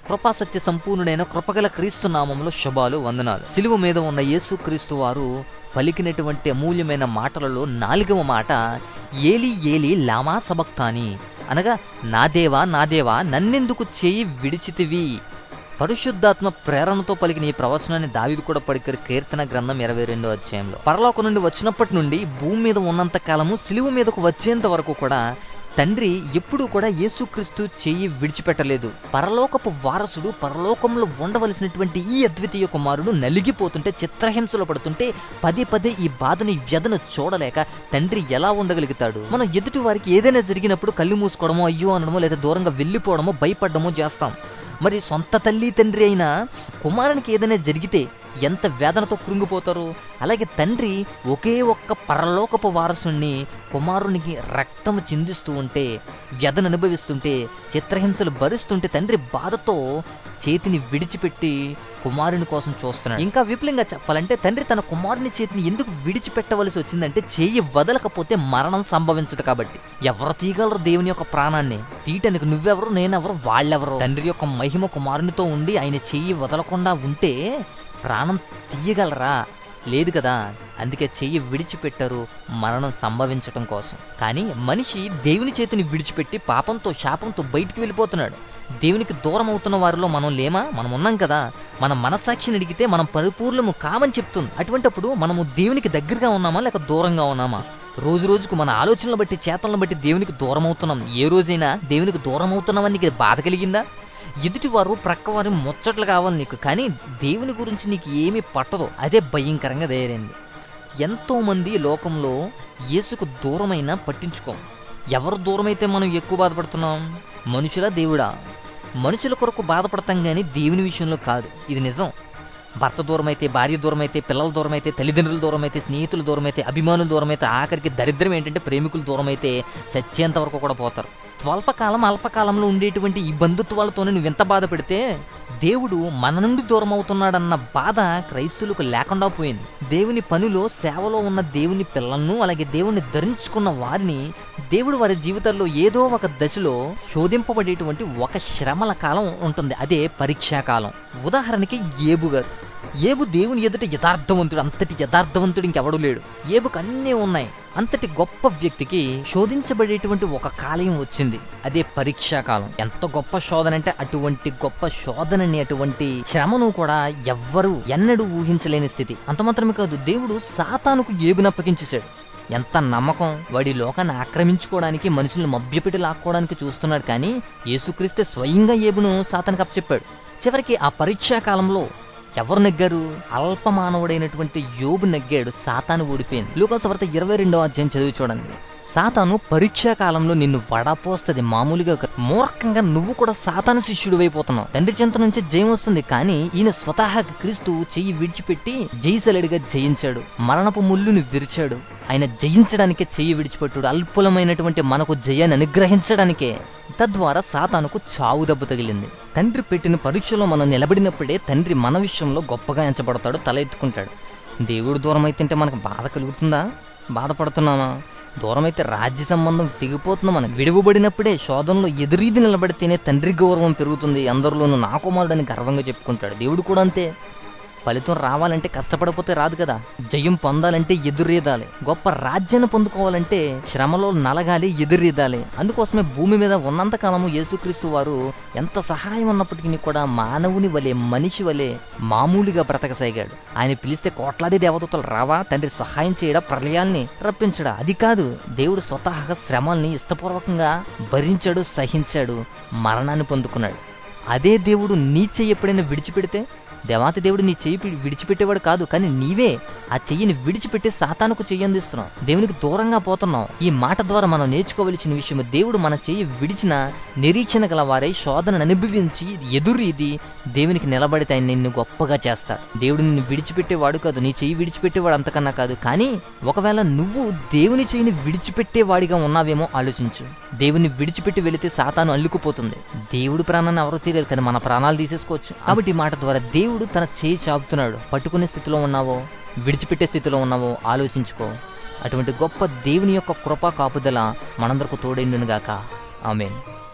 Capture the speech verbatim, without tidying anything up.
కృపా సత్య సంపూర్ణుడైన కృపగల క్రీస్తు నామములో శుభాలు వందనాలు. సిలువ మీద ఉన్న యేసు క్రీస్తు వారు పలికినటువంటి అమూల్యమైన మాటలలో నాలుగవ మాట ఏలి ఏలి లామా సబక్తాని, అనగా నా దేవా నా దేవా నన్నెందుకు చేయి విడిచితివి. పరిశుద్ధాత్మ ప్రేరణతో పలికిన ఈ ప్రవచనాన్ని దావీదు కూడా పలికారు కీర్తన గ్రంథం ఇరవై రెండో అధ్యాయంలో. పరలోకం నుండి వచ్చినప్పటి నుండి భూమి మీద ఉన్నంత కాలము సిలువ మీదకు వచ్చేంత వరకు కూడా తండ్రి ఎప్పుడూ కూడా యేసుక్రీస్తు చెయ్యి విడిచిపెట్టలేదు. పరలోకపు వారసుడు, పరలోకంలో ఉండవలసినటువంటి ఈ అద్వితీయ కుమారుడు నలిగిపోతుంటే, చిత్రహింసలు పడుతుంటే పదే పదే ఈ బాధని వ్యధను చూడలేక తండ్రి ఎలా ఉండగలుగుతాడు? మనం ఎదుటి వారికి ఏదైనా జరిగినప్పుడు కళ్ళు మూసుకోవడమో, అయ్యో అనడమో, లేదా దూరంగా వెళ్ళిపోవడమో, భయపడమో చేస్తాం. మరి సొంత తల్లి తండ్రి అయినా కుమారునికి ఏదైనా జరిగితే ఎంత వేదనతో కృంగిపోతారు. అలాగే తండ్రి ఒకే ఒక్క పరలోకపు వారసుని కుమారునికి రక్తము చిందిస్తూ ఉంటే, వ్యధను అనుభవిస్తుంటే, చిత్రహింసలు భరిస్తుంటే తండ్రి బాధతో చేతిని విడిచిపెట్టి కుమారుని కోసం చూస్తున్నాడు. ఇంకా విపులంగా చెప్పాలంటే తండ్రి తన కుమారుని చేతిని ఎందుకు విడిచిపెట్టవలసి వచ్చిందంటే, చేయి వదలకపోతే మరణం సంభవించదు కాబట్టి. ఎవరు తీయగలరు దేవుని యొక్క ప్రాణాన్ని? తీయటానికి నువ్వెవరు, నేనెవరు, వాళ్ళెవరు? తండ్రి యొక్క మహిమ కుమారునితో ఉండి ఆయన చెయ్యి వదలకుండా ఉంటే ప్రాణం తీయగలరా? లేదు కదా. అందుకే చెయ్యి విడిచిపెట్టారు మరణం సంభవించటం కోసం. కానీ మనిషి దేవుని చేతిని విడిచిపెట్టి పాపంతో శాపంతో బయటికి వెళ్ళిపోతున్నాడు. దేవునికి దూరం అవుతున్న వారిలో మనం లేమా? మనం ఉన్నాం కదా. మన మనసాక్షిని అడిగితే మనం పరిపూర్ణము కామని చెప్తుంది. అటువంటిప్పుడు మనము దేవునికి దగ్గరగా ఉన్నామా లేక దూరంగా ఉన్నామా? రోజు రోజుకు మన ఆలోచనలు బట్టి, చేతలను బట్టి దేవునికి దూరం అవుతున్నాం. ఏ రోజైనా దేవునికి దూరం అవుతున్నామని నీకు బాధ కలిగిందా? ఎదుటివారు ప్రక్కవారు ముచ్చట్లు కావాలి నీకు, కానీ దేవుని గురించి నీకు ఏమీ పట్టదు. అదే భయంకరంగా తయారైంది. ఎంతోమంది లోకంలో యేసుకు దూరమైనా పట్టించుకోం. ఎవరు దూరమైతే మనం ఎక్కువ బాధపడుతున్నాం? మనుషులా దేవుడా? మనుషుల కొరకు బాధపడతాం కానీ దేవుని విషయంలో కాదు. ఇది నిజం. భర్త దూరమైతే, భార్య దూరమైతే, పిల్లల దూరమైతే, తల్లిదండ్రుల దూరమైతే, స్నేహితుల దూరమైతే, అభిమానుల దూరమైతే, ఆఖరికి దరిద్రం ఏంటంటే ప్రేమికుల దూరమైతే చచ్చేంత వరకు కూడా పోతారు. స్వల్పకాలం అల్పకాలంలో ఉండేటువంటి ఈ బంధుత్వాలతోనే నువ్వు ఎంత బాధ పెడితే దేవుడు మన నుండి దూరం అవుతున్నాడన్న బాధ క్రైస్తవులకు లేకుండా పోయింది. దేవుని పనిలో, సేవలో ఉన్న దేవుని పిల్లలను, అలాగే దేవుణ్ణి ధరించుకున్న వారిని దేవుడు వారి జీవితాల్లో ఏదో ఒక దశలో శోధింపబడేటువంటి ఒక శ్రమల కాలం ఉంటుంది. అదే పరీక్షాకాలం. ఉదాహరణకి ఏబు గారు. ఏబు దేవుని ఎదుట యథార్థవంతుడు. అంతటి యథార్థవంతుడు ఇంకెవడూ లేడు. ఏబుకు అన్నీ ఉన్నాయి. అంతటి గొప్ప వ్యక్తికి శోధించబడేటువంటి ఒక కాలం వచ్చింది. అదే పరీక్షాకాలం. ఎంత గొప్ప శోధన అంటే అటువంటి గొప్ప శోధనని, అటువంటి శ్రమను కూడా ఎవ్వరూ ఎన్నడూ ఊహించలేని స్థితి. అంత మాత్రమే కాదు, దేవుడు సాతానుకు ఏబును అప్పగించేశాడు. ఎంత నమ్మకం! వాడి లోకాన్ని ఆక్రమించుకోవడానికి, మనుషులను మభ్యపెట్టి లాక్కోవడానికి చూస్తున్నాడు. కానీ యేసుక్రీస్తే స్వయంగా ఏబును సాతానుకు అప్పచెప్పాడు. చివరికి ఆ పరీక్షాకాలంలో ఎవరు నెగ్గారు? అల్పమానవుడైనటువంటి యోబు నెగ్గాడు. సాతాను ఓడిపోయింది. లూకా సువార్త ఇరవై రెండో అధ్యాయం చదివి చూడండి. సాతాను పరీక్షాకాలంలో నిన్ను వడపోస్తుంది. మామూలుగా మూర్ఖంగా నువ్వు కూడా సాతాను శిష్యుడు అయిపోతున్నావు. తండ్రి చెంత నుంచి జయం వస్తుంది. కానీ ఈయన స్వతహాగా క్రీస్తు చెయ్యి విడిచిపెట్టి జయశలుడిగా జయించాడు. మరణపు ముళ్ళుని విరిచాడు. ఆయన జయించడానికే చెయ్యి విడిచిపెట్టాడు. అల్పులమైనటువంటి మనకు జయాన్ని అనుగ్రహించడానికే. తద్వారా సాతానుకు చావు దెబ్బ తగిలింది. తండ్రి పెట్టిన పరీక్షలో మనం నిలబడినప్పుడే తండ్రి మన విషయంలో గొప్పగా ఎంచబడతాడు, తల ఎత్తుకుంటాడు. దేవుడు దూరం అయితే మనకు బాధ కలుగుతుందా? బాధపడుతున్నామా? దూరమైతే రాజ్య సంబంధం తెగిపోతుందా? మనకు విడువబడినప్పుడే శోధనలో ఎదురీది నిలబడితేనే తండ్రి గౌరవం పెరుగుతుంది. అందరిలోనూ నా కుమారుడని గర్వంగా చెప్పుకుంటాడు. దేవుడు కూడా అంతే. ఫలితం రావాలంటే కష్టపడిపోతే రాదు కదా. జయం పొందాలంటే ఎదురీదాలి. గొప్ప రాజ్యాన్ని పొందుకోవాలంటే శ్రమలో నలగాలి, ఎదురీదాలి. అందుకోసమే భూమి మీద ఉన్నంతకాలము యేసుక్రీస్తు వారు ఎంత సహాయం ఉన్నప్పటికీ కూడా మానవుని వలె, మనిషి వలె మామూలుగా బ్రతకసాగాడు. ఆయన పిలిస్తే కోట్లాది దేవదూతలు రావా? తండ్రి సహాయం చేయడా? ప్రళయాల్ని రప్పించడా? అది కాదు. దేవుడు స్వతహాగా శ్రమల్ని ఇష్టపూర్వకంగా భరించాడు, సహించాడు, మరణాన్ని పొందుకున్నాడు. అదే దేవుడు నీ చెయ్యి ఎప్పుడైనా విడిచిపెడితే, దేవాతి దేవుడు నీ చెయ్యి విడిచిపెట్టేవాడు కాదు, కానీ నీవే ఆ చెయ్యిని విడిచిపెట్టి సాతానుకు చెయ్యి అందిస్తున్నావు. దేవునికి దూరంగా పోతున్నావు. ఈ మాట ద్వారా మనం నేర్చుకోవలసిన విషయం, దేవుడు మన చెయ్యి విడిచిన నిరీక్షణ గల వారై శోధనను అనుభవించి ఎదురీది దేవునికి నిలబడితే ఆయన నిన్ను గొప్పగా చేస్తాడు. దేవుడు నిన్ను విడిచిపెట్టేవాడు కాదు, నీ చెయ్యి విడిచిపెట్టేవాడు అంతకన్నా కాదు. కానీ ఒకవేళ నువ్వు దేవుని చెయ్యిని విడిచిపెట్టేవాడిగా ఉన్నావేమో ఆలోచించు. దేవుని విడిచిపెట్టి వెళితే సాతాను అల్లుకుపోతుంది. దేవుడు ప్రాణాన్ని ఎవరో తీరారు, కానీ మన ప్రాణాలు తీసేసుకోవచ్చు. కాబట్టి ఈ మాట ద్వారా దేవుడు తన చేయి చాపుతున్నాడు. పట్టుకునే స్థితిలో ఉన్నావో, విడిచిపెట్టే స్థితిలో ఉన్నావో ఆలోచించుకో. అటువంటి గొప్ప దేవుని యొక్క కృపా కాపుదల మనందరకు తోడైండునుగాక. ఆమేన్.